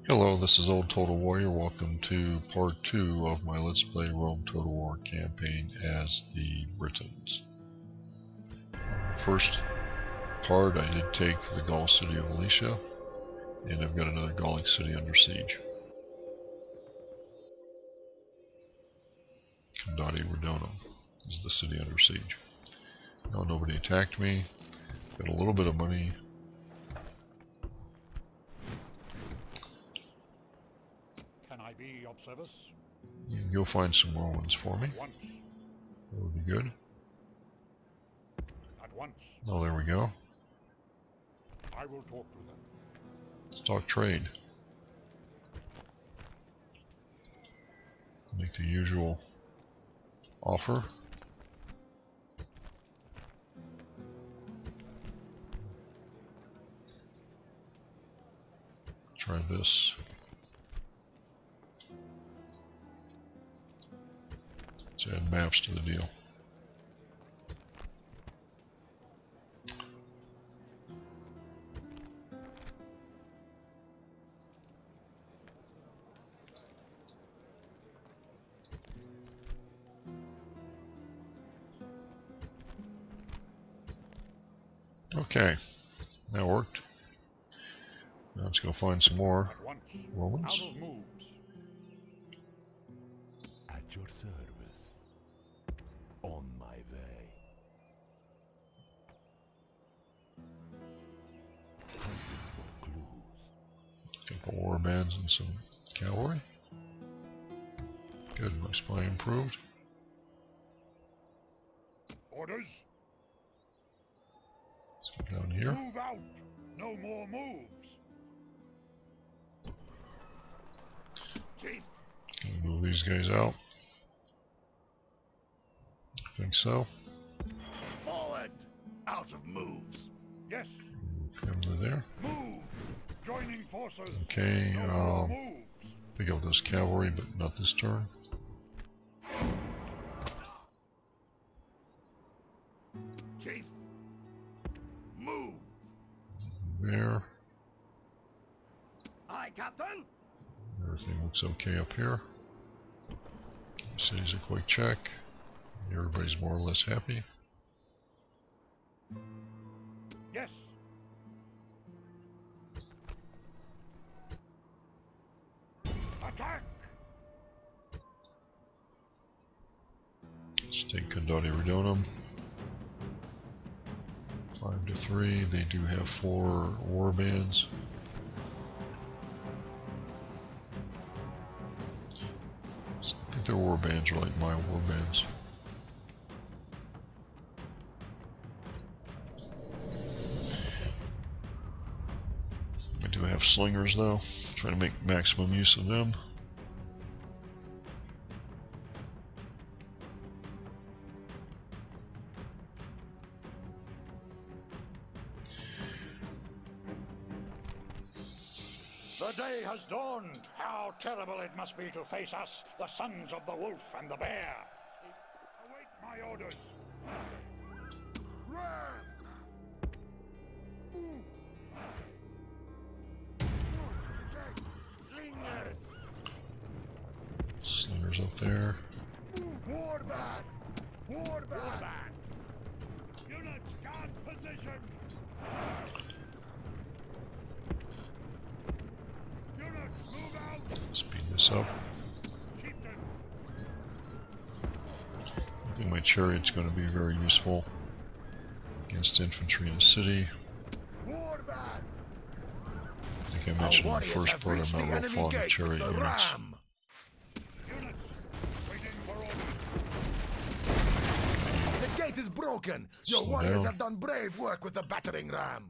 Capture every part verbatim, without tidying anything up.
Hello, this is OldTotalWarrior. Welcome to part two of my Let's Play Rome Total War campaign as the Britons. The first part I did take the Gaul city of Alicia, and I've got another Gallic city under siege. Condati Redonum is the city under siege. Now nobody attacked me. Got a little bit of money. Be of service. You can go find some Romans for me. Once. That would be good. At once. Oh, there we go. I will talk to them. Let's talk trade. Make the usual offer. Try this. Let's add maps to the deal. Okay, that worked. Now let's go find some more Romans. Out of moves. At your service. On my way. Hunting for clues. Couple war bands and some cavalry. Good, my spy improved. Orders. Let's go down here. Move out. No more moves. Chief. Gonna move these guys out. I think so. Forward. Out of moves. Yes. Move him to there. Move. Joining forces. Okay, No more um, moves. pick up this cavalry, but not this turn. Chief. Move. There. Aye, Captain. Everything looks okay up here. Cities a quick check. Everybody's more or less happy. Yes. Attack. Let's take Condati Redonum. Five to three. They do have four war bands. I think their war bands are like my war bands. We do have slingers though. Try to make maximum use of them. The day has dawned. How terrible it must be to face us, the sons of the wolf and the bear. Await my orders. Run! Move! Slingers! Slingers up there. Move! Warband! Warband! Units, guard position! Units, move out! Speed this up. Chieftain! I think my chariot's going to be very useful against infantry in a city. Warband! I think I mentioned in the first part I'm not real fond of chariot units. Units, waiting for orders. The gate is broken. Your Slow warriors down. have done brave work with the battering ram.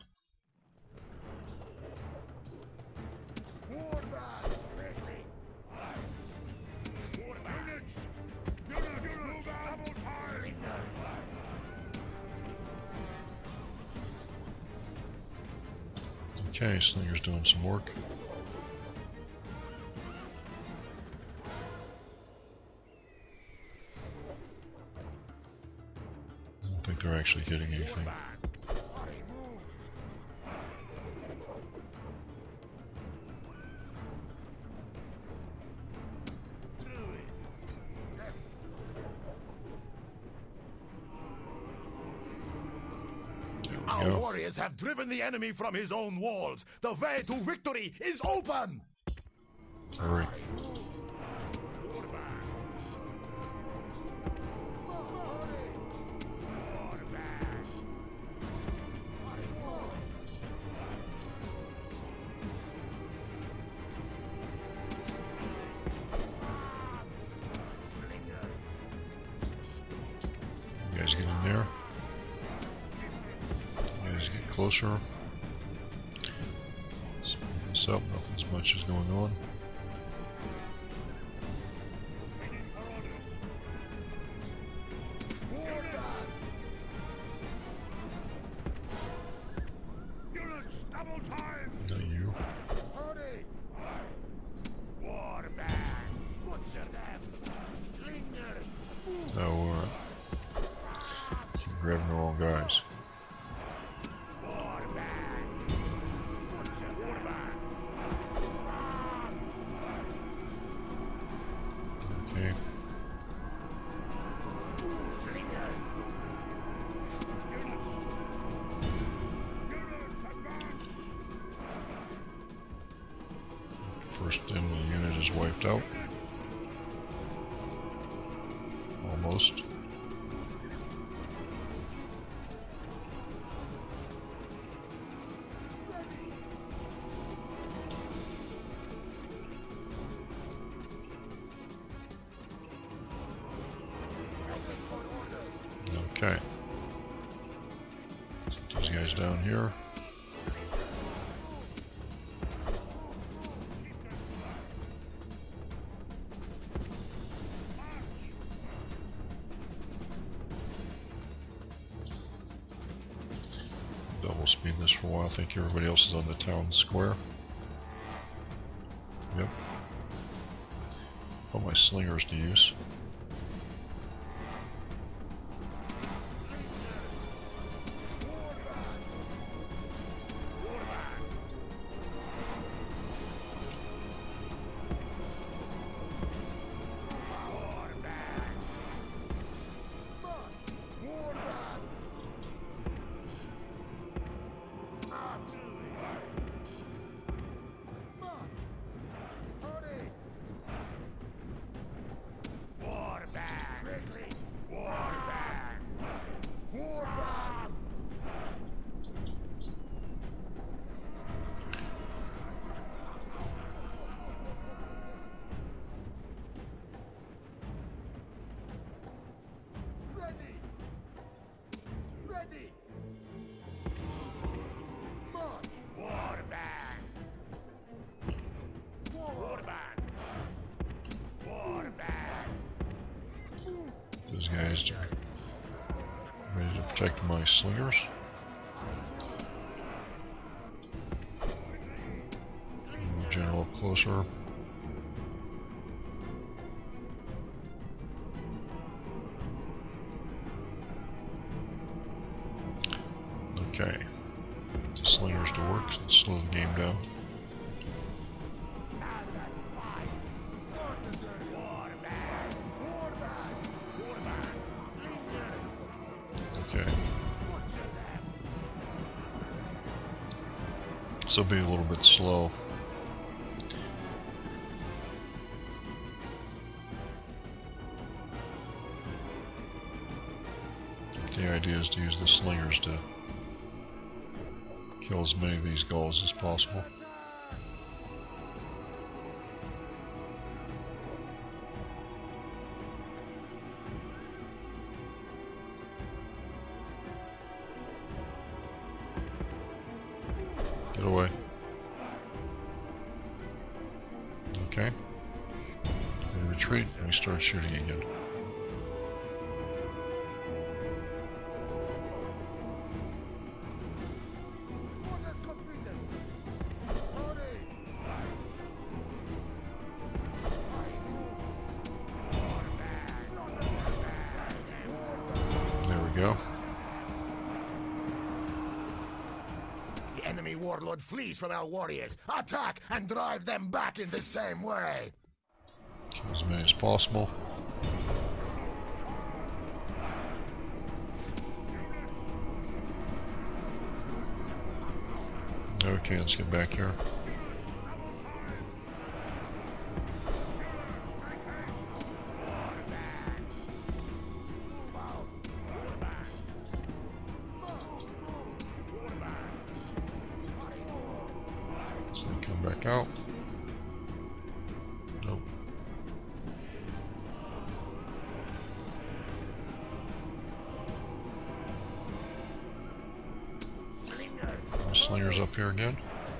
Warband! Quickly! Warband! Units! Units, move out! Double time! Okay, Slinger's doing some work. I don't think they're actually hitting anything. Our go. warriors have driven the enemy from his own walls. The way to victory is open! Alright. You guys get in there. You guys get closer. Speed this up, nothing as much is going on. Not you. Oh, uh, keep grabbing the wrong guys. Okay. First enemy unit is wiped out. Almost. Okay. Put those guys down here. Double speed this for a while. I think everybody else is on the town square. Yep. Put my slingers to use. Those guys are ready to protect my slingers. Move the general up closer. Okay. Get the slingers to work, so let's slow the game down. Okay. So be a little bit slow. The idea is to use the slingers to kill as many of these gulls as possible. Get away. Okay. They retreat and we start shooting again. There we go. The enemy warlord flees from our warriors. Attack and drive them back in the same way. Kill as many as possible. Okay, let's get back here. So they come back out. Nope. Slinger's up here again.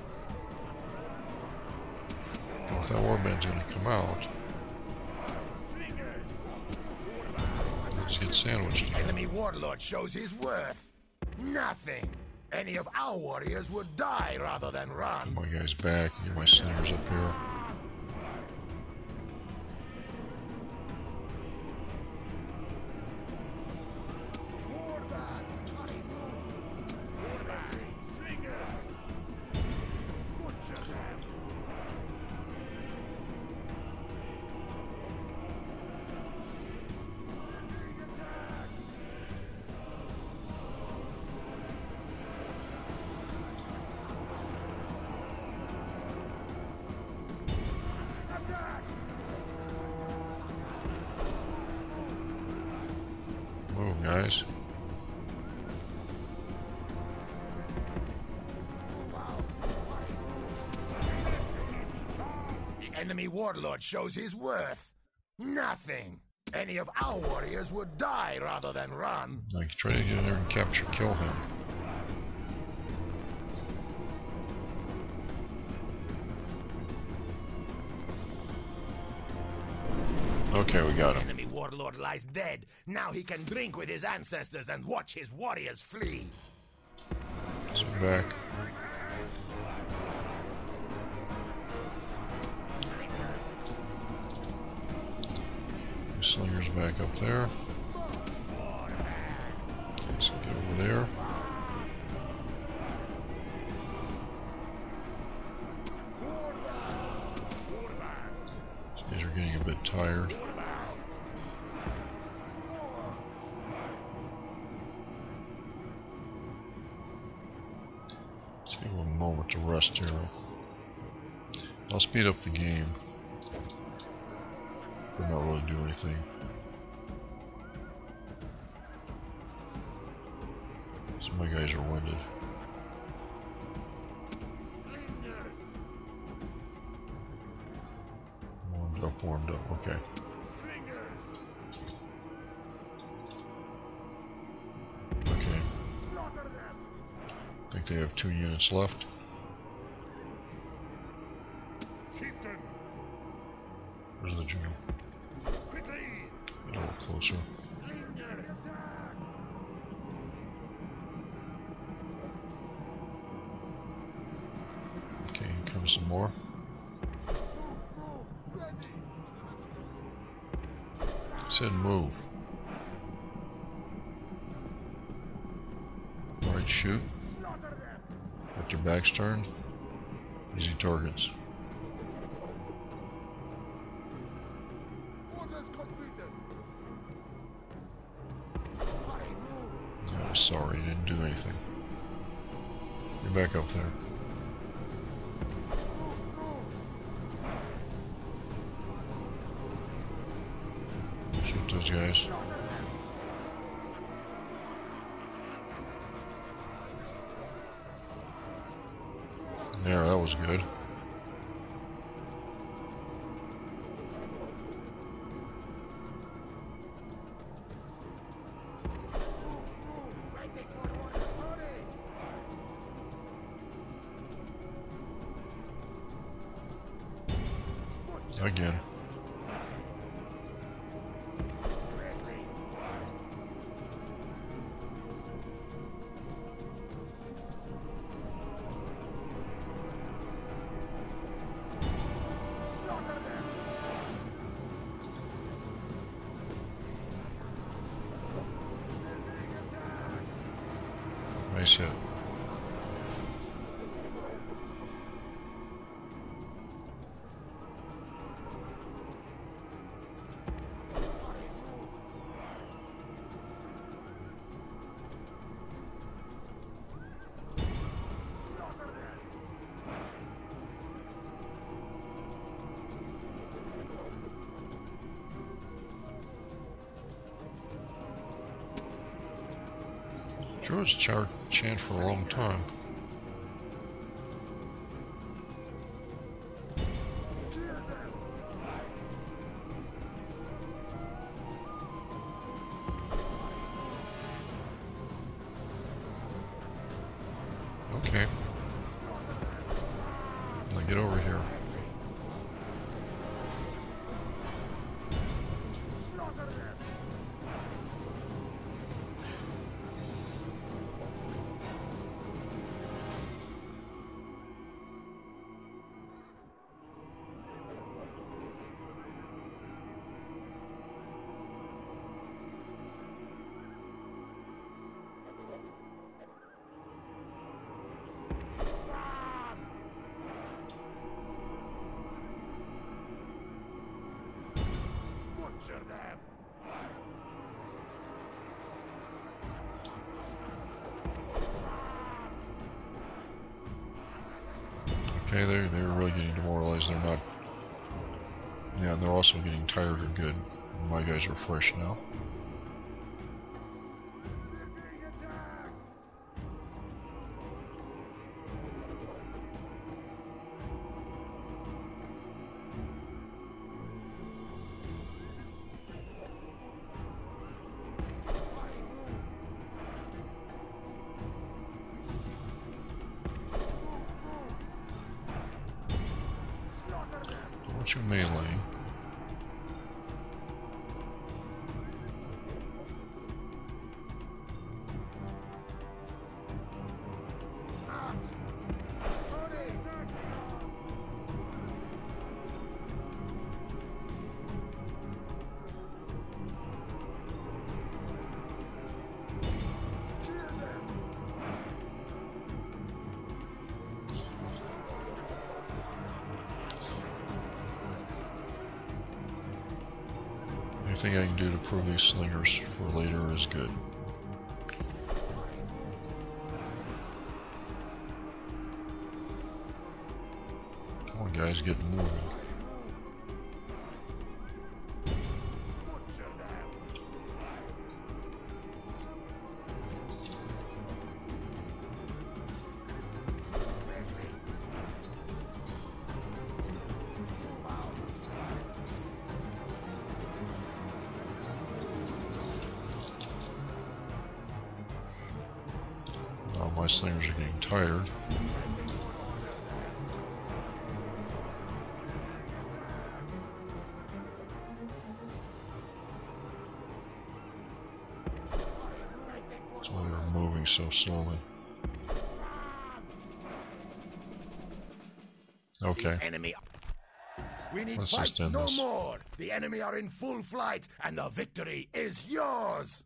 If that warband's gonna come out, let's get sandwiched again. Enemy warlord shows his worth. Nothing. Any of our warriors would die rather than run. Get my guys back. Get my slingers up here. Move, guys. The enemy warlord shows his worth. Nothing. Any of our warriors would die rather than run. Like, try to get in there and capture, kill him. Okay, we got him. Enemy warlord lies dead. Now he can drink with his ancestors and watch his warriors flee. Swing back. Slinger's back up there. Okay, so get over there. These guys are getting a bit tired. Let's give them a moment to rest here. I'll speed up the game. But not really do anything. So my guys are winded. Warmed up, warmed up, okay. Okay. I think they have two units left. Where's the general? Get a little closer. Okay, here comes some more. I said move. Alright, shoot. Let their backs turned. Easy targets. I'm sorry, you didn't do anything. You're back up there. Shoot those guys. There, that was good. Again. Nice hit. Druids char chant for a long time. Okay. Now get over here. Okay, they're, they're really getting demoralized. They're not... Yeah, and they're also getting tired or good. My guys are fresh now. What's your melee? Anything I can do to prove these slingers for later is good. Come on guys, get moving. My slingers are getting tired. That's why they're moving so slowly. Okay. Enemy. We need Let's fight just end no this. more. The enemy are in full flight, and the victory is yours.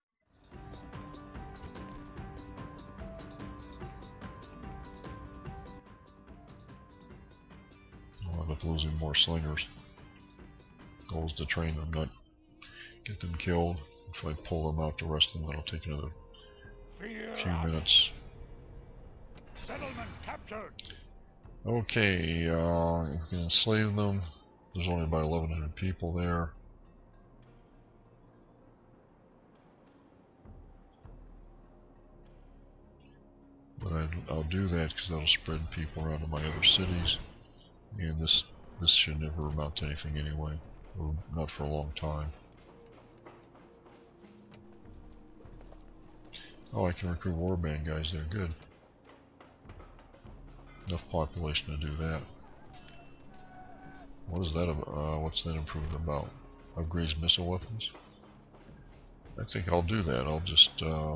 I'll end up losing more slingers. Goal is to train them, not get them killed. If I pull them out, the rest of them, that'll take another Fear few us. minutes. Settlement captured. Okay, uh, we can enslave them. There's only about eleven hundred people there. But I, I'll do that because that'll spread people around to my other cities. And this this should never amount to anything anyway, or not for a long time. Oh, I can recruit warband guys there, good. Enough population to do that. What is that about? Uh, what's that improvement about? Upgrades missile weapons? I think I'll do that. I'll just uh,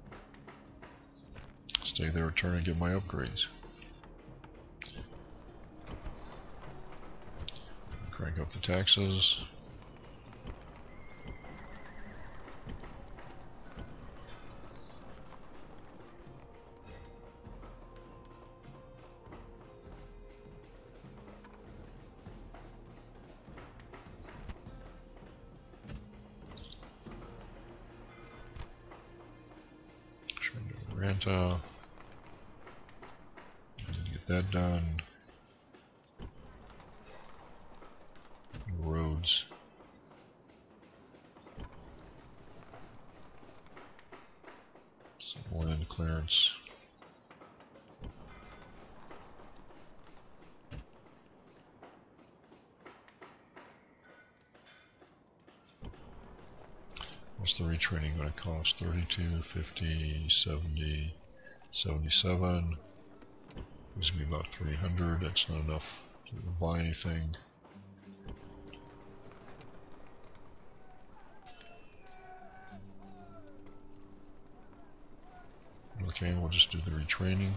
stay there, return and get my upgrades. Crank up the taxes. Ranta. Get that done. Roads. Some clearance. What's the retraining going to cost? thirty-two, fifty, seventy, seventy-seven. Gives me about three hundred. That's not enough to buy anything. Okay, we'll just do the retraining.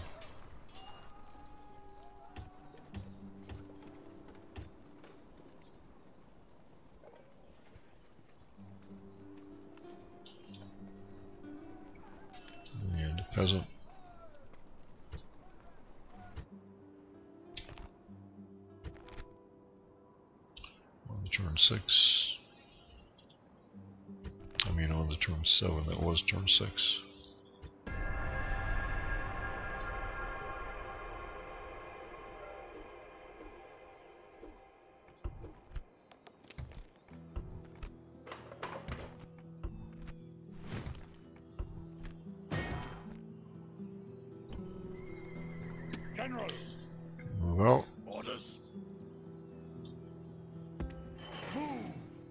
And a peasant. On the turn six. I mean on the turn seven, that was turn six. General. Move out. Orders. Move.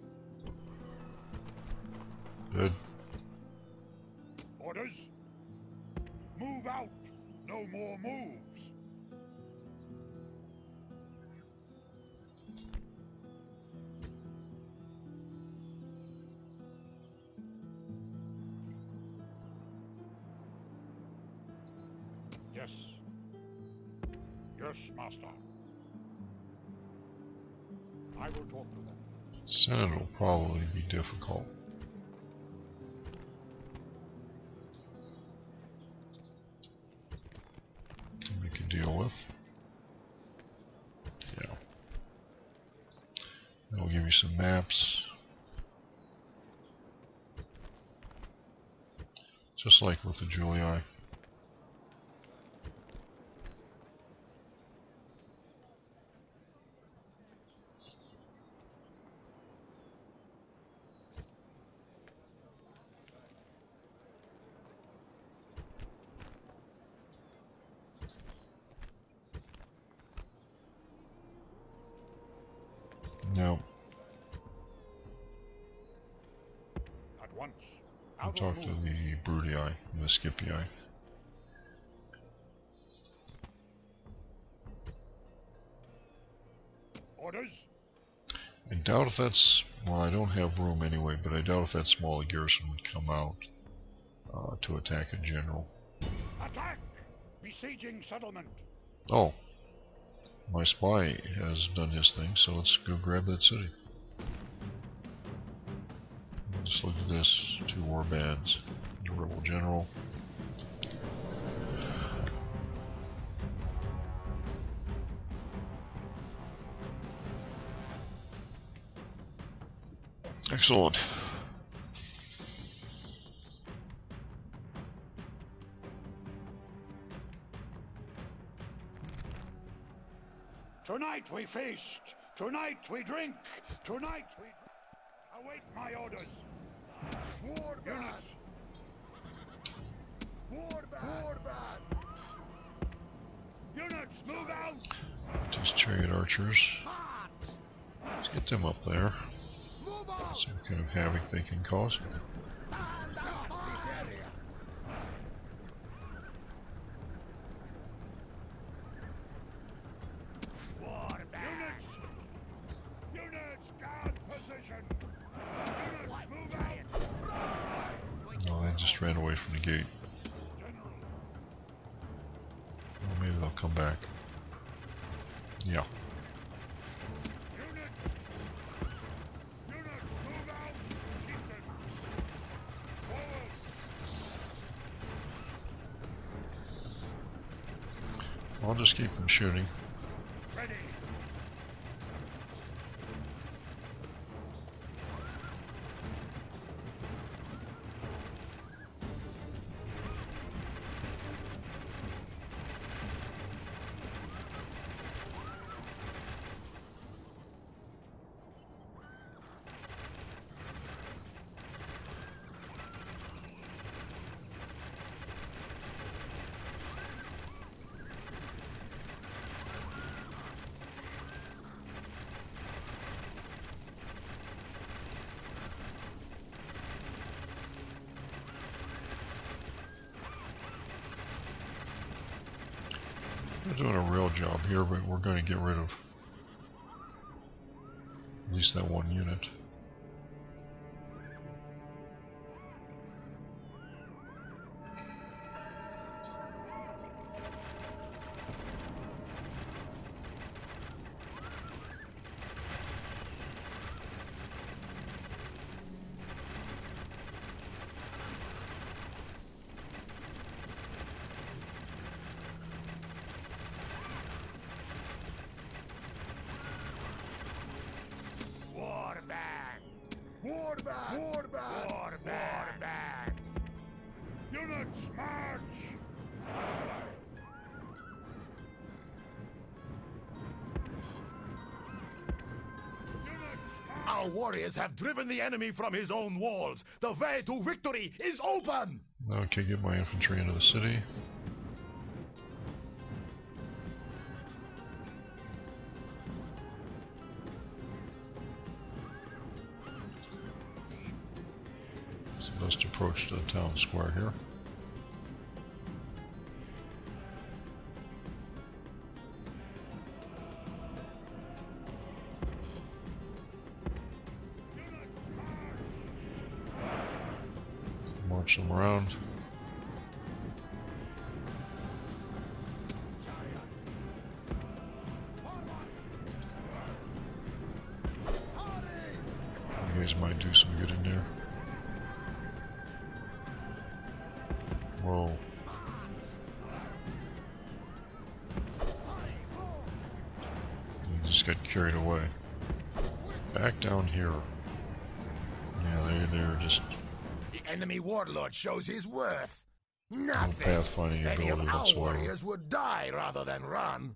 Good. Orders. Move out. No more moves. Yes. Yes, Master. I will talk to them. Senate will probably be difficult. To make a deal with. Yeah. They'll give you some maps. Just like with the Julii. No. At once. I'll Out talk of to move. the Brutii and the Scipii. Orders. I doubt if that's, well, I don't have room anyway, but I doubt if that small garrison would come out uh, to attack a general. Attack! Besieging settlement. Oh, my spy has done his thing, so let's go grab that city. Just look at this, two war bands, the rebel general. Excellent. Tonight we feast. Tonight we drink. Tonight we await my orders. War units. War War Units, move out. Just chariot archers. Let's get them up there. See what kind of havoc they can cause. Units! Units, guard position! Units, move out! No, they just ran away from the gate. General, Well, maybe they'll come back. Yeah. units! Units, move out! Chieftain! Forward! I'll just keep them shooting. Ready! doing a real job here, but we're going to get rid of at least that one unit. Wardback! Wardback! Wardback! Wardback! Units march! Our warriors have driven the enemy from his own walls. The way to victory is open! Okay, get my infantry into the city. It's the best approach to the town square here. March them around. You guys might do some good in there. Whoa. You just got carried away. Back down here. Yeah, they, they're just... The enemy warlord shows his worth. Nothing. No pathfinding Any of ability our whatsoever. warriors would die rather than run.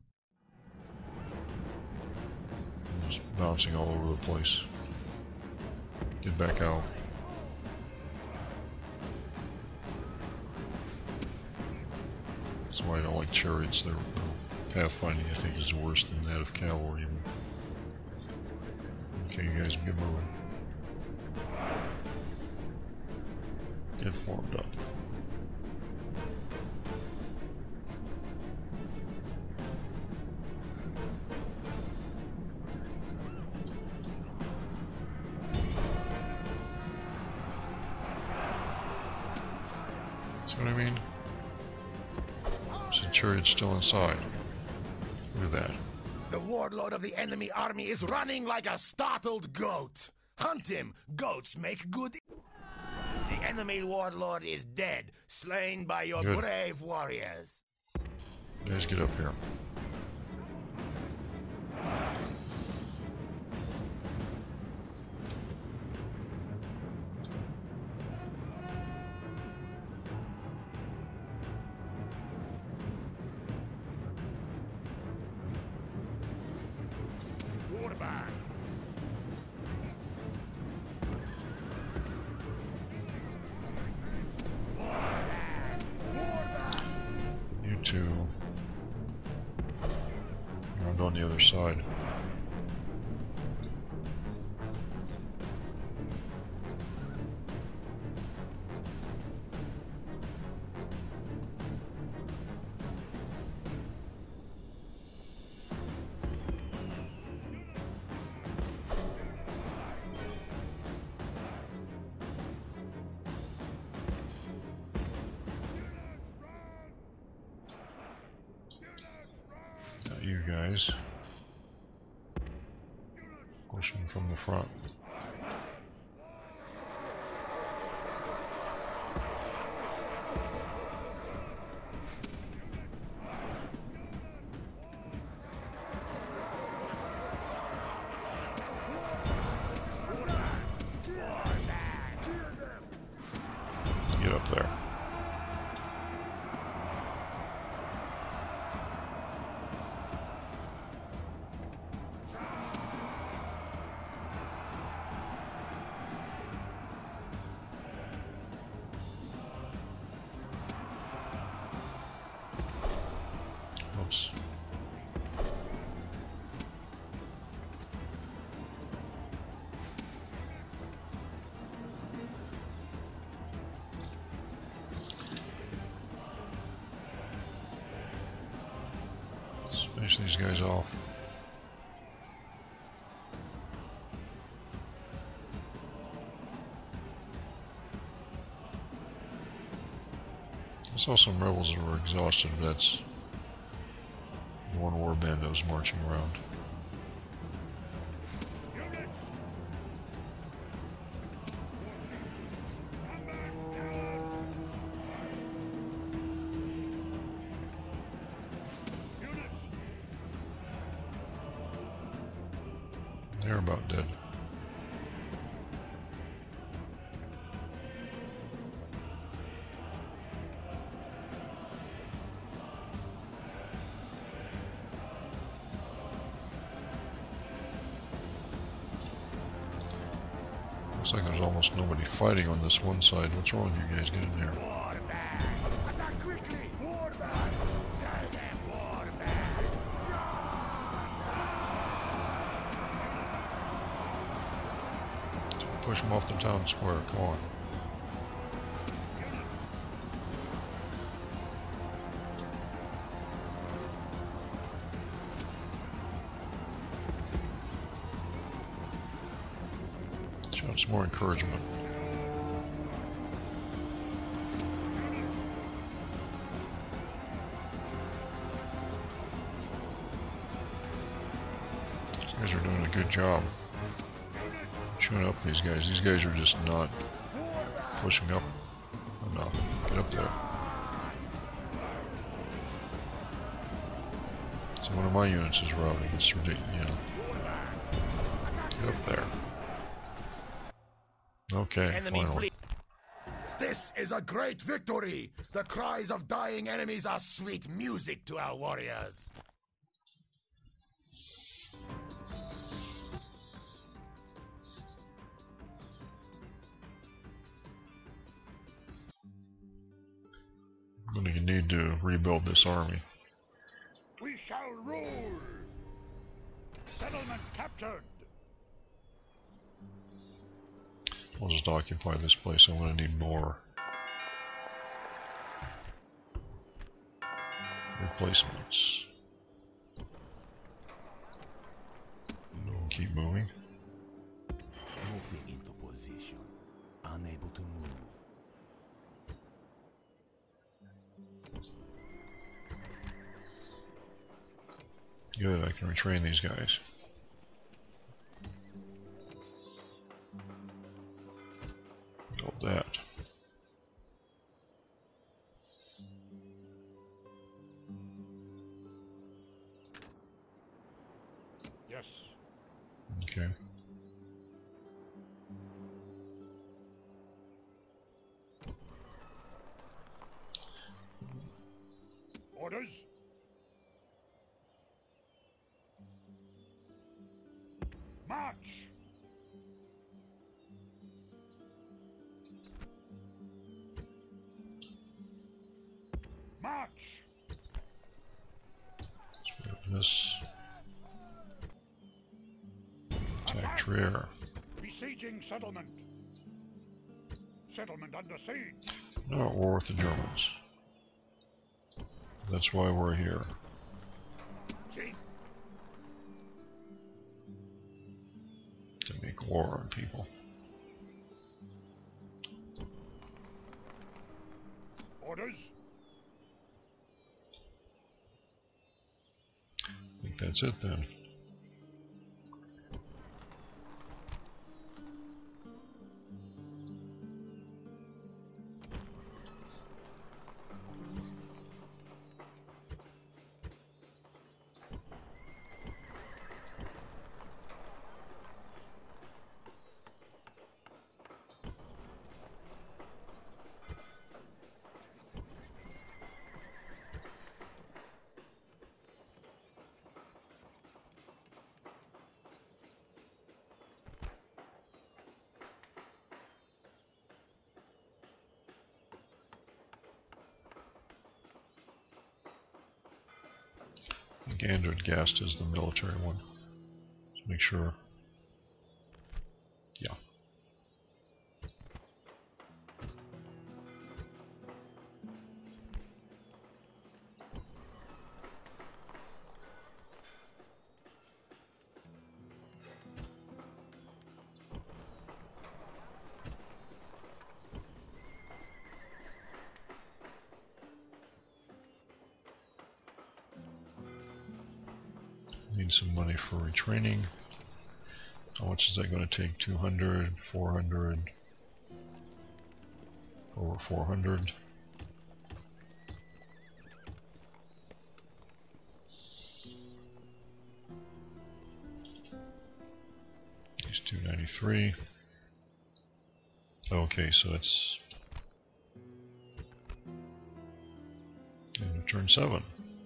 Just bouncing all over the place. Get back out. That's why I don't like chariots. Their pathfinding, I think, is worse than that of cavalry. Okay, you guys get moving. Get formed up. See what I mean? So the chariot's still inside. Look at that. The warlord of the enemy army is running like a startled goat. Hunt him. Goats make good. The enemy warlord is dead, slain by your Good. brave warriors. You guys get up here. Wardback. You two around on the other side. Now you guys pushing from the front. Get up there. Finish these guys off. I saw some rebels that were exhausted. That's one warband that was marching around. They're about dead. Looks like there's almost nobody fighting on this one side. What's wrong with you guys? Get in here. Push them off the town square. Come on. Show them some more encouragement. These guys are doing a good job. Chewing up these guys. These guys are just not pushing up enough. Get up there. So one of my units is routing. It's ridiculous, you know. Get up there. Okay, Enemy finally. fleet. This is a great victory. The cries of dying enemies are sweet music to our warriors. I'm going to need to rebuild this army. We shall rule. Settlement captured. I'll just occupy this place. I'm going to need more replacements. Keep moving. Moving into position. Unable to move. Good, I can retrain these guys. Build that. Yes. Okay. Orders. March. March. Let's move this. Attack Trier. Besieging settlement. Settlement under siege. Not at war with the Germans. That's why we're here. Chief. To make war on people. Orders. I think that's it then. I think Android Gast is the military one. Let's make sure. Yeah. need some money for retraining. How much is that going to take? two hundred, four hundred, over four hundred. He's two ninety-three. Okay, so it's end of turn seven.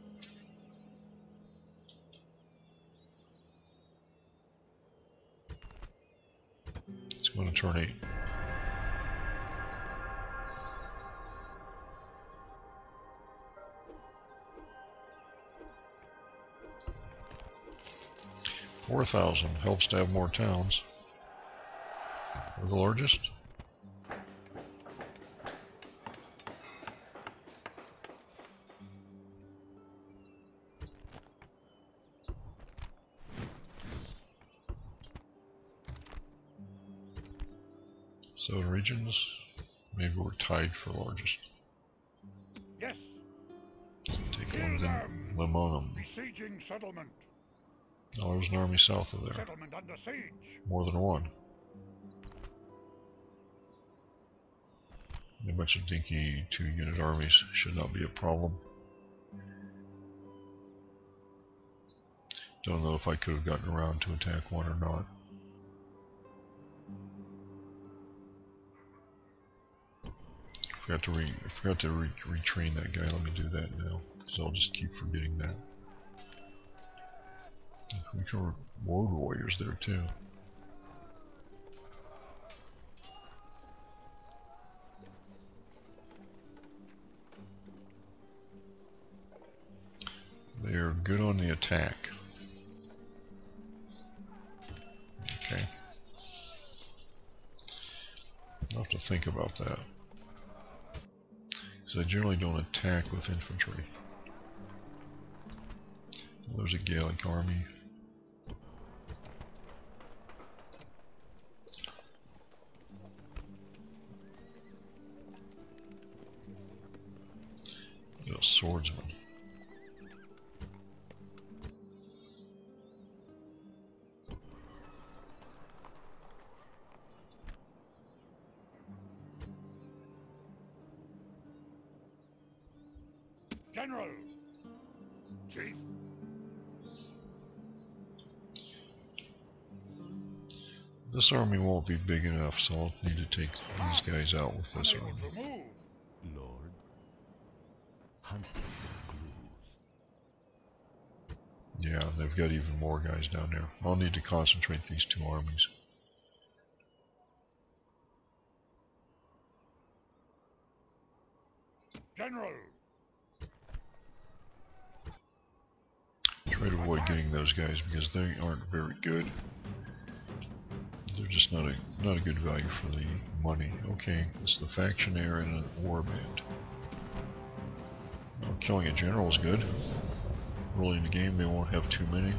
It's going to turn eight. Four thousand helps to have more towns. We're the largest. Seven regions. Maybe we're tied for largest. Yes. Take London, Limonum. Besieging settlement. Oh, there's an army south of there. Settlement under siege. More than one. A bunch of dinky two-unit armies should not be a problem. Don't know if I could have gotten around to attack one or not. I forgot to re I forgot to re retrain that guy. Let me do that now, because I'll just keep forgetting that. We can reward warriors there too. They're good on the attack. Okay. I'll have to think about that. Because I generally don't attack with infantry. There's a Gallic army. There's a swordsman. General. Chief. This army won't be big enough, so I'll need to take these guys out with this army. Lord, hunt for clues. Yeah, they've got even more guys down there. I'll need to concentrate these two armies. General. Try to avoid getting those guys because they aren't very good. They're just not a not a good value for the money. Okay, it's the factionaire and a warband. Well, killing a general is good. Early in the game, they won't have too many.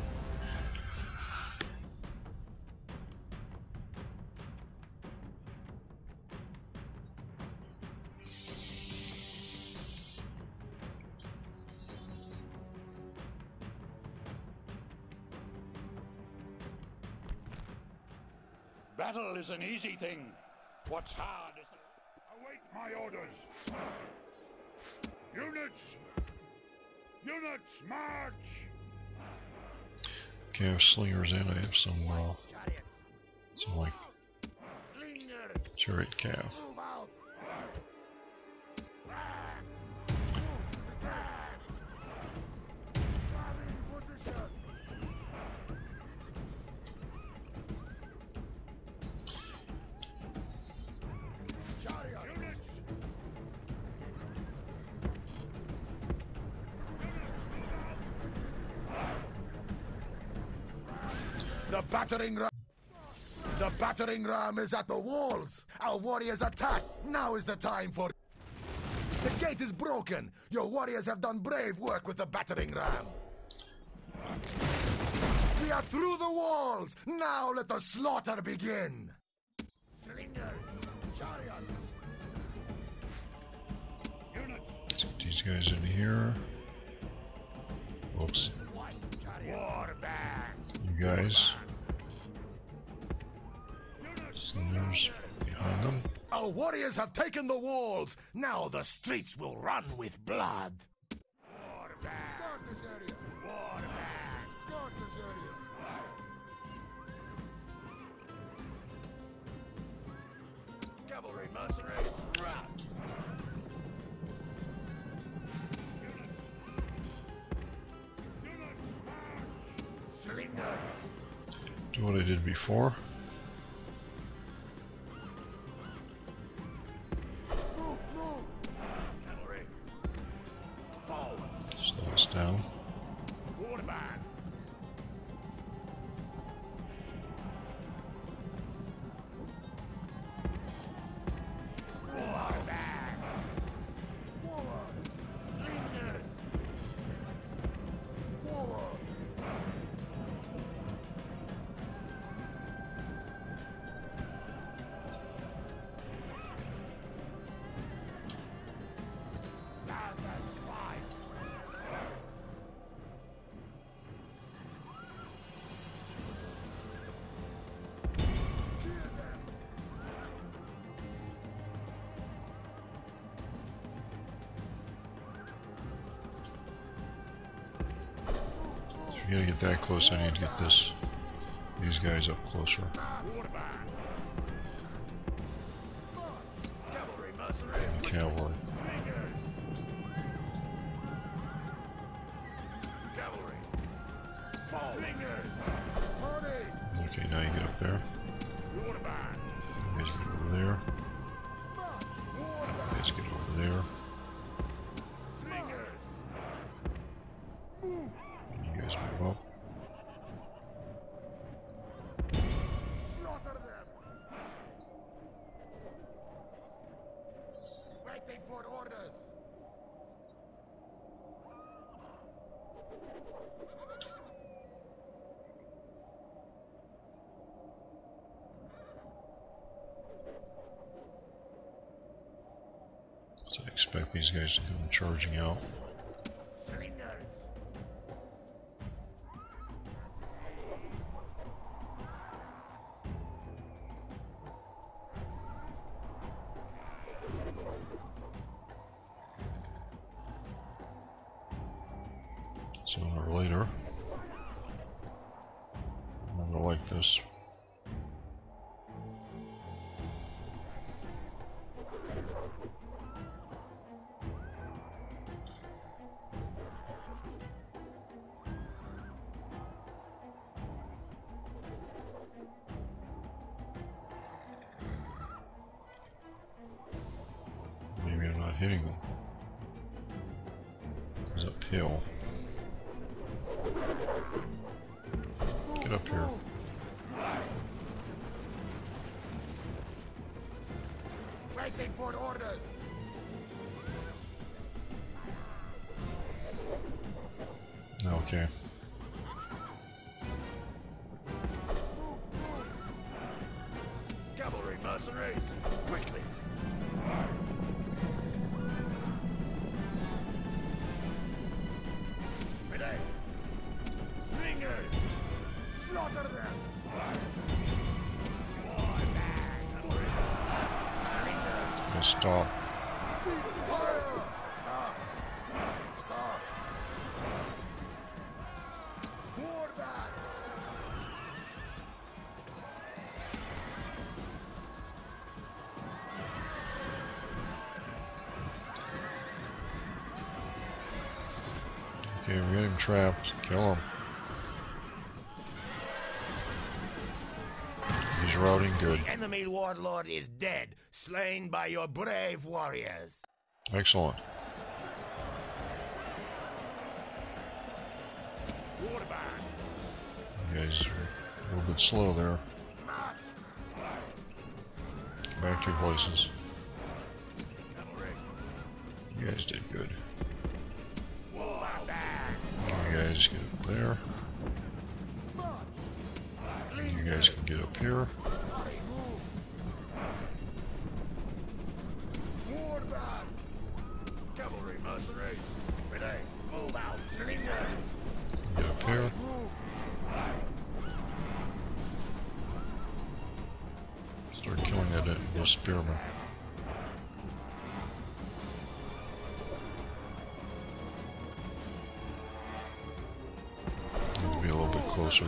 Battle is an easy thing. What's hard is to await my orders. Units! Units, march! Okay, I have slingers and I have some, uh, some like chariot calf. The battering ram. The battering ram is at the walls. Our warriors attack. Now is the time for. The gate is broken. Your warriors have done brave work with the battering ram. We are through the walls. Now let the slaughter begin. Slingers, chariots. Units. Let's get these guys in here. Whoops. You guys. Slingers behind them. Our warriors have taken the walls. Now the streets will run with blood. Guard this area. Guard this area. Cavalry mercenaries. Do what I did before. Move, move. Cavalry. Forward. Slow us down. Waterman. Waterman. Forward. Slingers. Forward. Stand and fight. Cheer them. If you're gonna get that close, I need to get this these guys up closer. Waterman. Cavalry mercenaries. Cavalry. Slingers. Cavalry. Slingers. Party. Okay, now you get up there. Waterman. You guys get over there. You guys get over there. Slingers. Move. And you guys move up. Slaughter them. Waiting for orders. So I expect these guys to come charging out. Slingers. Sooner or later. I'm gonna like this. Maybe I'm not hitting them. It's uphill. Get up here. Waiting for orders. Okay. Cavalry mercenaries. Quickly. Ready. Slingers. Slaughter them. Okay, stop. Fire. Stop. Stop. War back. Okay, we got him trapped. Kill him. He's routing good. The enemy warlord is dead, slain by your brave warriors. Excellent. Waterman. You guys are a little bit slow there. Get back to your places. You guys did good. You guys get up there. You guys can get up here. Cavalry mercenaries. Ready. Move out, slingers. Get up here. and it, the spearmen. Need to be a little bit closer.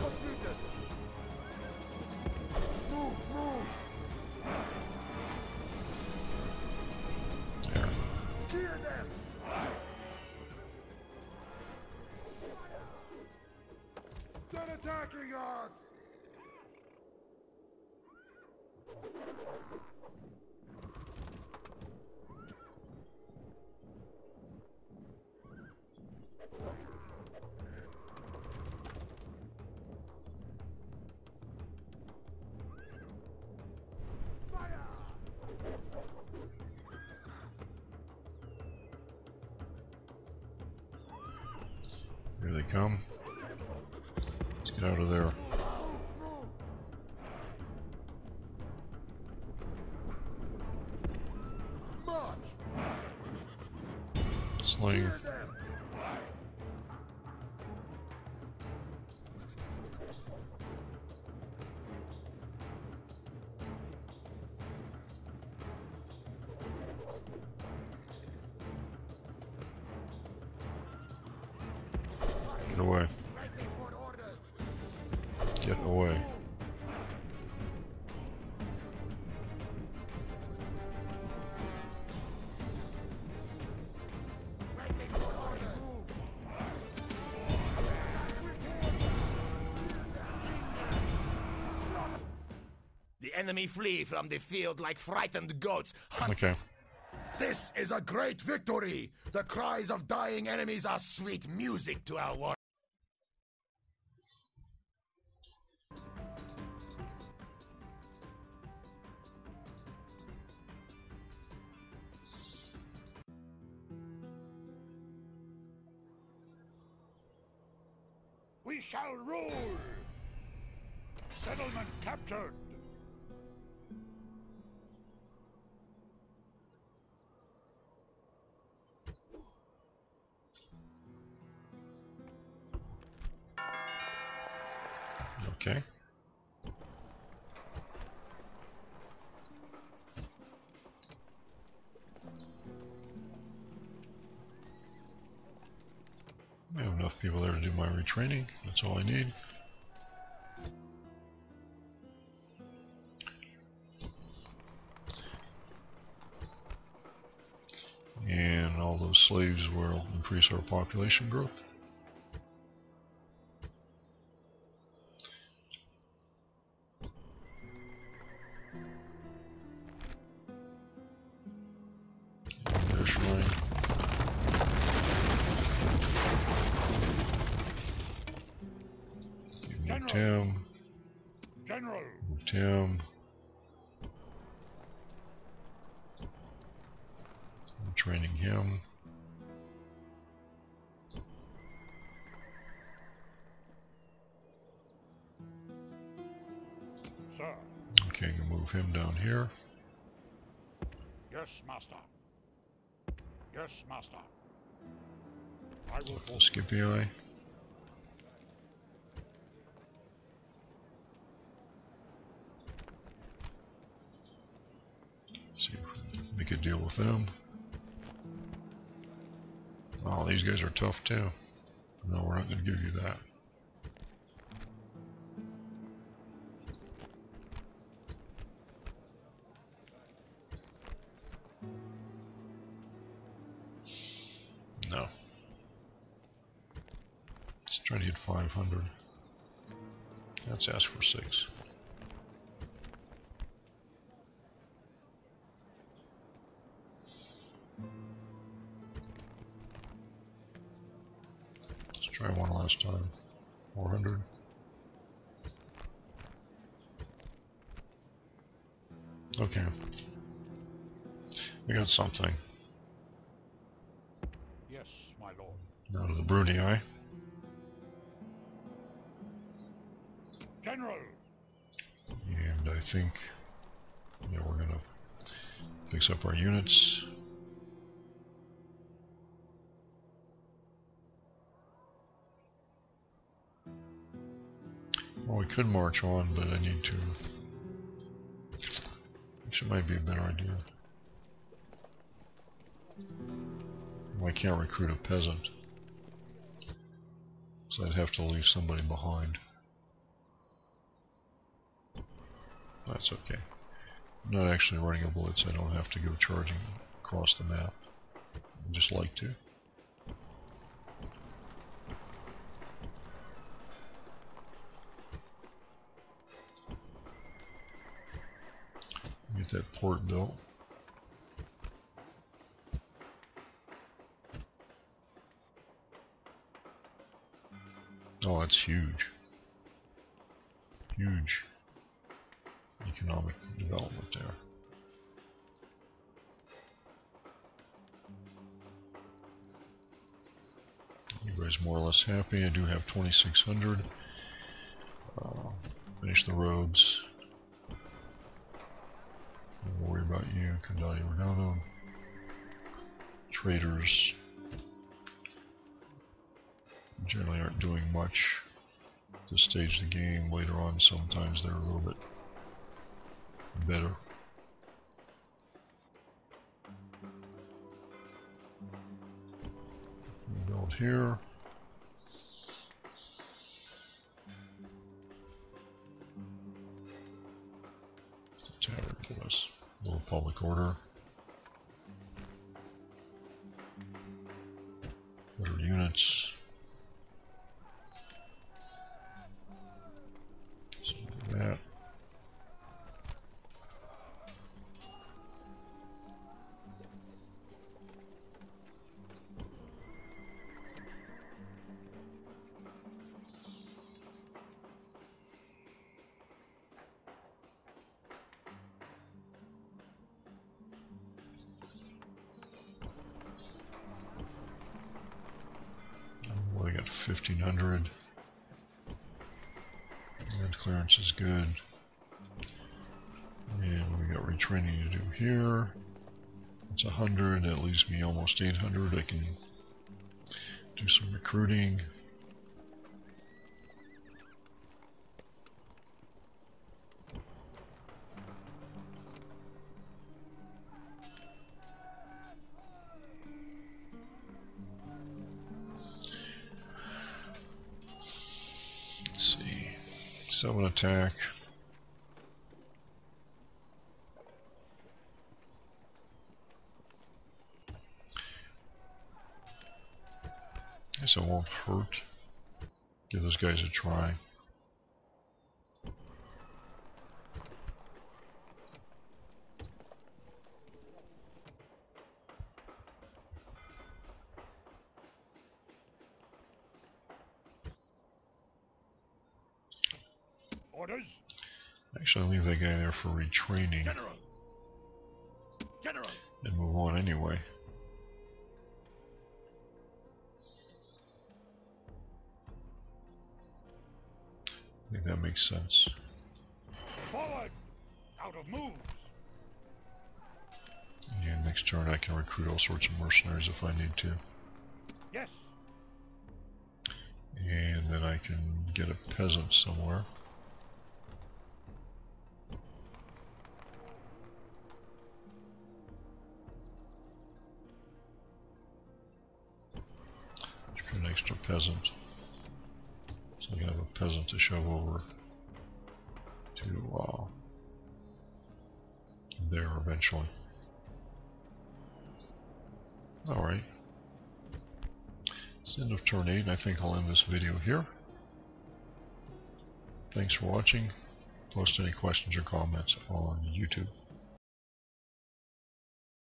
There. They're attacking us! Here they come. Let's get out of there. Sling. Get away. Get away. The enemy flee from the field like frightened goats. Okay. This is a great victory! The cries of dying enemies are sweet music to our war. We shall rule! Settlement captured! Okay. I have enough people there to do my retraining. That's all I need. And all those slaves will increase our population growth. Their shrine. Moved him. General! Moved him. I'm training him. Sir. Okay, I'm gonna move him down here. Yes, master. Yes, master. I will Up to Scipii. See if we can make a deal with them. Oh, these guys are tough too. No, we're not going to give you that. No. Let's try to hit five hundred. Let's ask for six. Let's try one last time. four hundred. Okay. We got something. Yes, my lord. Now to the Brunei. General! And I think, yeah, we're gonna fix up our units. Well, we could march on, but I need to Actually, might be a better idea. Well, I can't recruit a peasant, so I'd have to leave somebody behind. That's okay. I'm not actually running a blitz. I don't have to go charging across the map. I'd just like to. Get that port built. Oh, that's huge. Huge economic development there. Everybody's more or less happy. I do have twenty-six hundred. Uh, finish the roads. Don't worry about you, Kandati Rodano. Traders generally aren't doing much at this stage of the game. Later on, sometimes they're a little bit better. Build here. Tavern, give us a little public order. Better units. So do that. fifteen hundred. Land clearance is good. And we got retraining to do here. It's one hundred. That leaves me almost eight hundred. I can do some recruiting. Let's see, seven attack. Guess it won't hurt. Give those guys a try. Orders. Actually, leave that guy there for retraining. General. General. And move on anyway. I think that makes sense. Forward. Out of moves. And next turn I can recruit all sorts of mercenaries if I need to. Yes. And then I can get a peasant somewhere. An extra peasant, so I can have a peasant to shove over to uh, there eventually. Alright, it's the end of turn eight, and I think I'll end this video here. Thanks for watching. Post any questions or comments on YouTube.